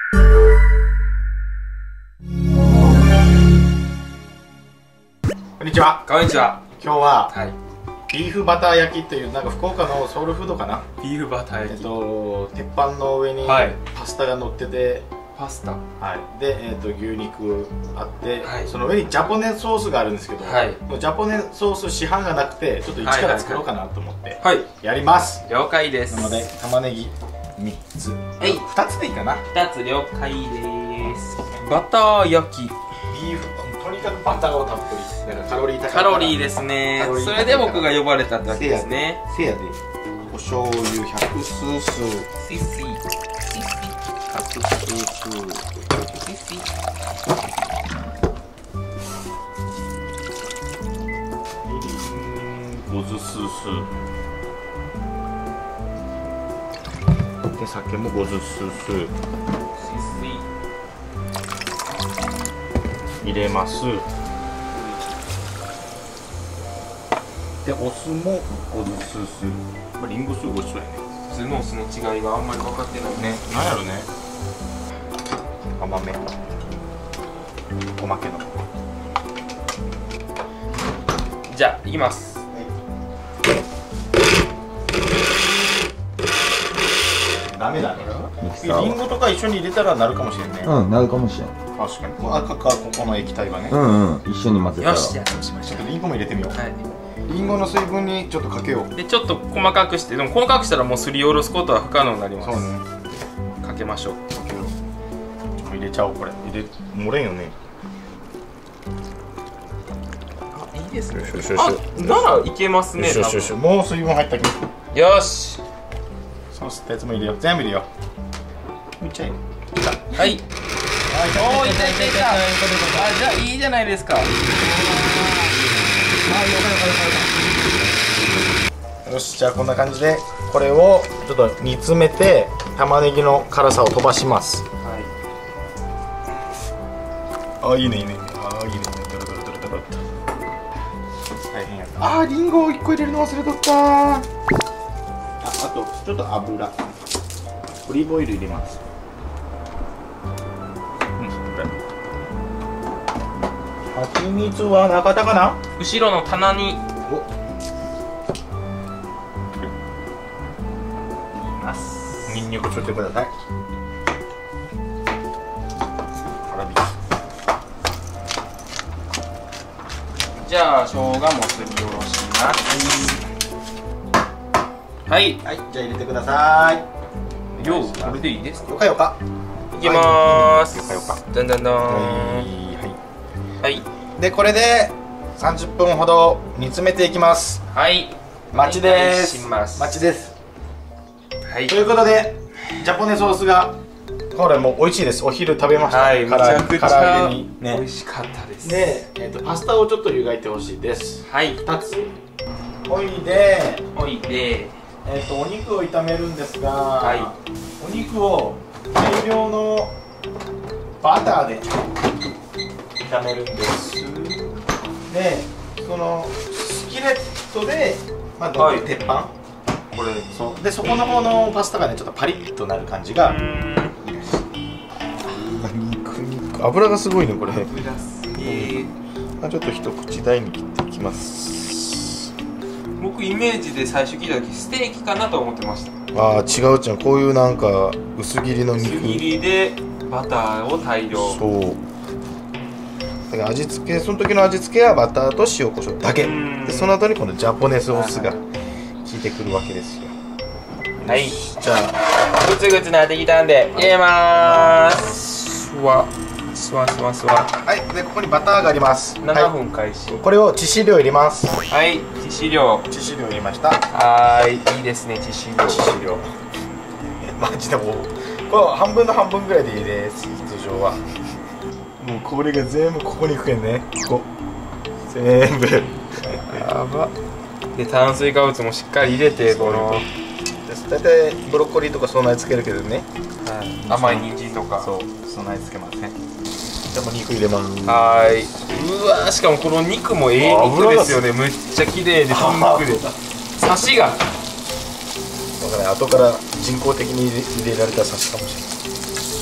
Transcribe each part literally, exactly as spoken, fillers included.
こんにちは。 こんにちは。 今日は、 はい。 ビーフバター焼きというなんか福岡のソウルフードかな。 ビーフバター焼き。 えっと鉄板の上にはいパスタが乗ってて、 パスタ。 はい。で、えっと牛肉あって、 はいその上にジャポネソースがあるんですけど、 はい。 もうジャポネソース市販がなくて、ちょっと一から作ろうかなと思ってはい。 やります。 了解です。 なので玉ねぎみっつ、 はいふたつでいいかな。 ふたつ了解です。バター焼き。 ビーフ、とにかくバターをたっぷり。だからカロリー高いから。 カロリーですね。それで僕が呼ばれたってわけですね。 せやで。お醤油ひゃくすうすう。 シッシッ。 ひゃくすうすう。 シッシッ。 みりんごずすうすう。で、酒もごずすうすう。 シッシ入れます。で、お酢もごずすうすう。まあ、リンゴ酢ごしそうやね。 ッ。普通のお酢の違いがあんまり分かってないね、なんやろね。甘め。おまけの。 じゃあ、いきます。 ダメだね。リンゴとか一緒に入れたらなるかもしれんね。 うん、なるかもしれん。 確かに。こう赤かここの液体がね。 うんうん、一緒に混ぜたら。 よし、じゃあそうしましょちょっとリンゴも入れてみよう。 う。はい。 リンゴの水分にちょっとかけよう。 で、ちょっと細かくして、でも細かくしたらもうすりおろすことは不可能になります。 そうね。 かけましょう。 かけよう。ちょっと入れちゃおうこれ。入れ漏れんよね。 あ、いいですね。 よしよしよし。 あ、ならいけますね。 よしよしよし。もう水分入ったけど。 よし。 その吸ったやつも入れよう。全部入れよう。いっちゃえ。 はい。おお、いたいたいた。あ、じゃあいいじゃないですか。 よし、じゃあこんな感じでこれをちょっと煮詰めて玉ねぎの辛さを飛ばします。 はあ、いいねいいね。あ、いいね。ドロドロドロドロっと。大変やった。あ、リンゴをいっこ入れるの忘れとった。あ、あとちょっと油。オリーブオイル入れます。うん、これ。蜂蜜はなかったかな？ い。後ろの棚に。 お。 ますニンニクちょっとください。辛び。 じゃあ生姜もすりおろします。はいはい、じゃあ入れてください。 よう、これでいいですか。 よかよか。 いきまーす。 よかよか。 だんだんだん。 ははい。 い。で、これでさんじゅっぷんほど煮詰めていきます。 はい。 待ちです。 お願いします。 待ちです。 はいと。いうことで、ジャポネソースがこれもう美味しいです。お昼食べました。 はい、めちゃくち唐ゃ揚げに美ね。 味しかったです。 で、えっとパスタをちょっと湯がいてほしいです。 はい。 ふたつ。ほいで、 おいで。 えっとお肉を炒めるんですが、 はいお肉を大量のバターで炒めるんです。で、そのスキレットで、まあ、 はい鉄板、これそうでそこの方のパスタがねちょっとパリッとなる感じがいいです。うわ、肉肉油がすごいねこれ。 油すげー。 あ、ちょっと一口大に切っていきます。 僕イメージで最初聞いた時ステーキかなと思ってました。 ああ、違うじゃん。こういうなんか薄切りの肉。 薄切りでバターを大量。 そうだから味付け、その時の味付けはバターと塩コショウだけで、その後にこのジャポネソースが効いてくるわけですよ。 はい。 じゃあグツグツなってきたんで入れまーす。わすわすわすわ。 はい、でここにバターがあります。 ななふはん開始。 い、これを致死量入れます。 はい。致死量。 致死量入れました。 はーい。いいですね、致死量。 致死量マジでもうこれ半分の半分ぐらいでいいです。通常はもうこれが全部ここに行くけんね。ここ全部やば。 で炭水化物もしっかり入れて、この大体ブロッコリーとか備え付けるけどね。 甘い人参とか。 そう備え付けません。でも肉入れます。 はーい。うわー、しかもこの肉もええ肉ですよね。むっちゃ綺麗でピンクでサシが。 だから後から人工的に入れられたサシかもしれない。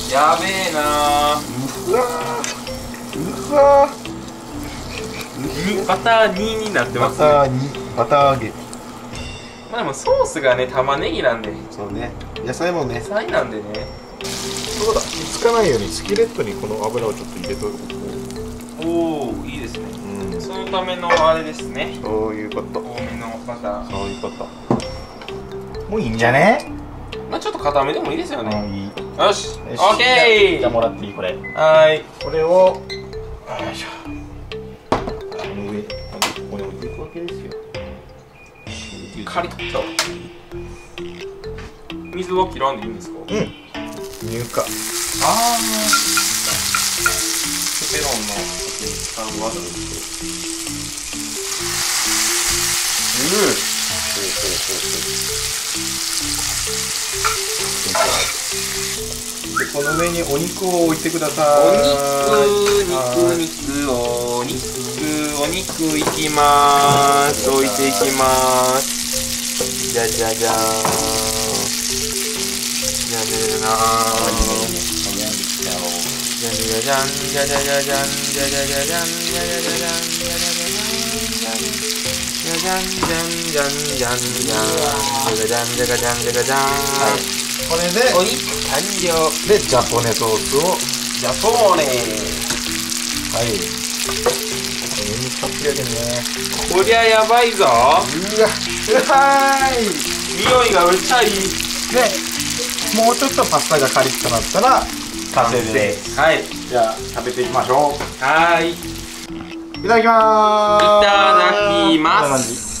やべえなうわーうわーバターにになってーバますターにバター揚げ。 まあでもソースがね玉ねぎなんでそうね、野菜もね。 野菜なんでね。 そうだ、つかないようにスキレットにこの油をちょっと入れとこう。 おおいいですね。 うん、 そのためのあれですね。 そういうこと。 多めのバター。 そういうこと。もういいんじゃね？ まあちょっと固めでもいいですようん、 ね。 いい。 よし、オよしッケー。 じゃあもらっていいこれ。 はーい。 これをよいしょ。この上、ここに置いていくわけですよ。 カリッと。水は切らんでいいんですか？ うん。乳化。 ああ。ペペロンの時に使う技です。うん。 そうそうそうそう。で、この上にお肉を置いてください。 お肉、肉、肉、お肉、お肉いきまーす。置いていきまーす。じゃじゃじゃーん。じゃじゃじゃーん。じゃじゃじゃん、じゃじゃじゃじゃん、じゃじゃじゃじゃん、じゃじゃじゃじゃん、じゃじゃじゃじゃん、じゃじゃんじゃんじゃんじゃんじゃん、じゃじゃんじゃがじゃんじゃがじゃん。 これで、 お肉完了。 で、ジャポネソースを、 ジャポーネ。 はい。上にかけるね。 こりゃやばいぞ。 うわ、はーい。 匂いがうるさい。 で、もうちょっとパスタがカリッとなったら完成です。 はい。 じゃあ食べていきましょう。 はーい。 いただきまーす。 いただきます。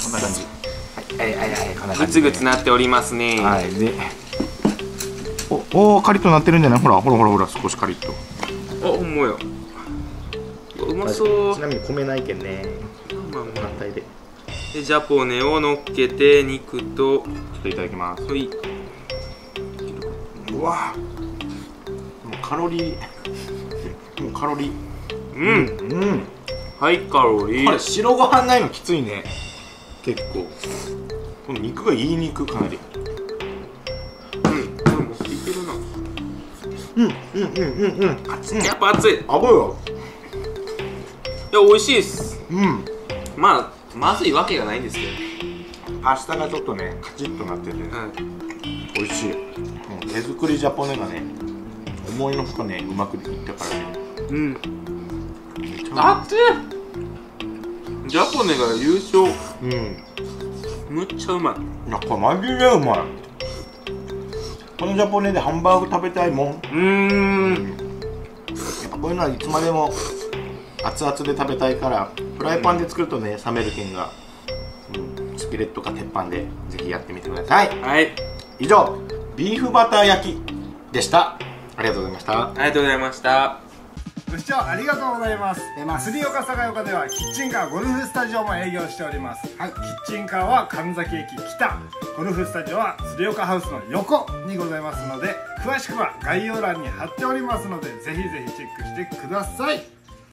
こんな感じ。こんな感じ。はいはいはい、こんなグ感じ。 ツグツなっておりますね。 はい、で、お、おー、カリッとなってるんじゃない？ほらほらほらほら、少しカリッと。 あ、ほんまや。うまそう。 ちなみに米ないけんね。 まあまあ反対で。 で、ジャポネを乗っけて肉と、 ちょっといただきます。 はい。 うわもうカロリーもうカロリーうん。 うん、 ハイカロリー。 これ白ご飯ないのきついね。結構この肉がいい肉かなり。 うん。これ持っていけるな。 うんうんうんうんうん。 熱い。やっぱ熱い。いや、 あごよ。 美味しいです。 うん。 まあ、まずいわけがないんですけど。 パスタがちょっとねカチッとなっててはい。 美味しい。うん、手作りジャポネがね思いのほかねうまくいったからね。 うん。 めちゃ熱い。ジャポネが優勝。 うんむっちゃうまい。 いやこれマジでうまい。このジャポネでハンバーグ食べたいもん。 うーん。 やっぱこういうのはいつまでも熱々で食べたいから、フライパンで作るとね冷めるけんが、うん、スキレットか鉄板でぜひやってみてください。 はい。 以上ビーフバター焼きでした。ありがとうございました。 ありがとうございました。 ご視聴ありがとうございます。えー、まあ、杉岡坂岡ではキッチンカーゴルフスタジオも営業しております。はい、キッチンカーは神崎駅北、ゴルフスタジオは杉岡ハウスの横にございますので、詳しくは概要欄に貼っておりますので、ぜひぜひチェックしてください。